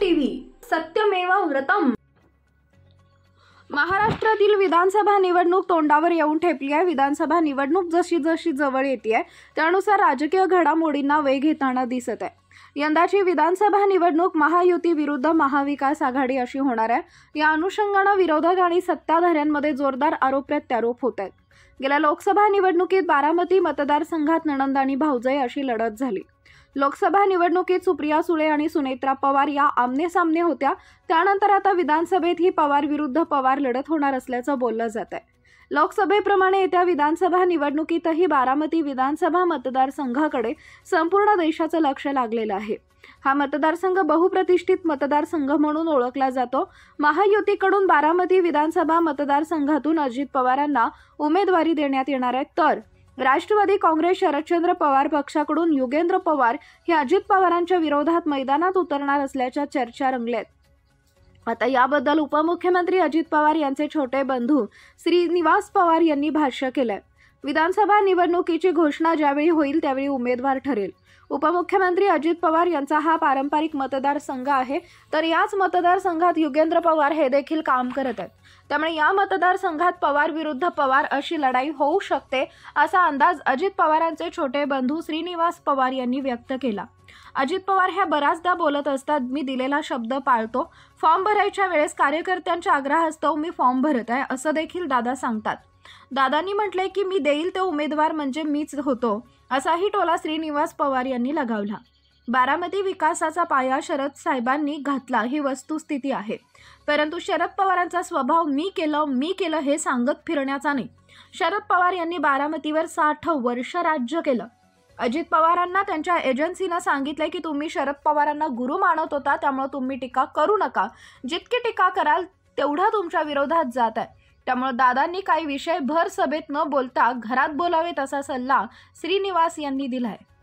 TV सत्यमेव व्रतम। महाराष्ट्रातील विधानसभा निवडणूक तोंडावर येऊन ठेपली आहे। विधानसभा निवडणूक जशी जशी जवळ येते त्यानुसार राजकीय घडामोडींना वेग येताना दिसत आहे। यंदाची विधानसभा निवडणूक महायुती विरुद्ध महाविकास आघाडी अशी होणार आहे। या अनुषंगाने विरोधक आणि सत्ताधाऱ्यांमध्ये जोरदार आरोप प्रत्यारोप होत आहेत। गेल्या लोकसभा निवडणुकीत बारामती मतदारसंघात नणंद आणि भाऊजाई अशी लढत झाली। लोकसभा निवडणुकीत सुप्रिया सुळे आणि सुनेत्रा पवार या आमने-सामने होत्या। त्यानंतर आता विधानसभेतही पवार विरुद्ध पवार लढत होणार असल्याचं बोललं जात आहे। लोकसभेप्रमाणे येत्या विधानसभा निवडणुकीतही बारामती विधानसभा मतदारसंघाकडे संपूर्ण देशाचं लक्ष लागलेलं आहे। हा मतदारसंघ बहुप्रतिष्ठित मतदारसंघ म्हणून ओळखला जातो। महायुतीकडून बारामती विधानसभा मतदारसंघातून अजित पवारांना उमेदवारी देण्यात येणार आहे, तर राष्ट्रवादी काँग्रेस शरदचंद्र पवार पक्षाकडून युगेंद्र पवार हे अजित पवारांच्या विरोधात मैदानात उतरणार असल्याच्या चर्चा रंगल्यात। आता याबद्दल उपमुख्यमंत्री अजित पवार यांचे छोटे बंधू श्रीनिवास पवार यांनी भाष्य केलंय। विधानसभा निवडणुकीची घोषणा ज्यावेळी होईल त्यावेळी उमेदवार ठरेल। उपमुख्यमंत्री अजित पवार यांचा हा पारंपरिक मतदारसंघ आहे, तर याच मतदारसंघात युगेंद्र पवार हे देखील काम करत आहेत। त्यामुळे या मतदारसंघात पवार विरुद्ध पवार अशी लढाई होऊ शकते असा अंदाज अजित पवारांचे छोटे बंधू श्रीनिवास पवार यांनी व्यक्त केला। अजित पवार ह्या बराचदा बोलत असतात, मी दिलेला शब्द पाळतो। फॉर्म भरायच्या वेळेस कार्यकर्त्यांच्या आग्रहास्तव मी फॉर्म भरत आहे असं देखील दादा सांगतात। दादांनी म्हटले की मी देईल ते उमेदवार म्हणजे मीच होतो, असाही टोला श्रीनिवास पवार यांनी लगावला। बारामती विकासाचा पाया शरद साहेबांनी घातला ही वस्तुस्थिती आहे, परंतु शरद पवारांचा स्वभाव मी केलं हे सांगत फिरण्याचा नाही। शरद पवार यांनी बारामतीवर 60 वर्ष राज्य केलं। अजित पवारांना त्यांच्या एजन्सीनं सांगितलंय की तुम्ही शरद पवारांना गुरु मानत होता, त्यामुळे तुम्ही टीका करू नका। जितकी टीका कराल तेवढा तुमच्या विरोधात जात आहे। त्यामुळे दादांनी काही विषय भर सभेत न बोलता घरात बोलावेत असा सल्ला श्रीनिवास यांनी दिलाय।